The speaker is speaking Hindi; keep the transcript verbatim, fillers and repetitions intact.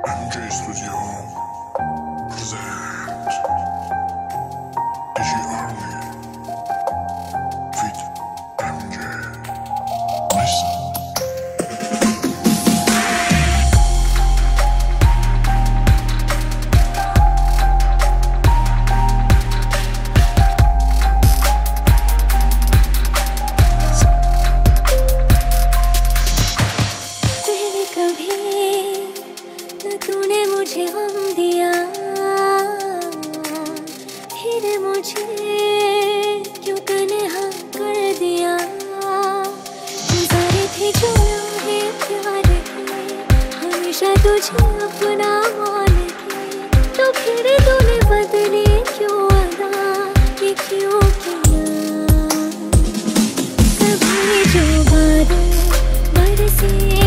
M J Studio present D J Army feat. M J. Listen. तूने मुझे गम दिया, फिर मुझे क्यों तन्हा कर दिया। गुजारे थे जो लम्हे प्यार के, हमेशा तुझे अपना मान के, तो फिर तूने बदले क्यों अदा, ये क्यों किया। कभी जो बादल बरसे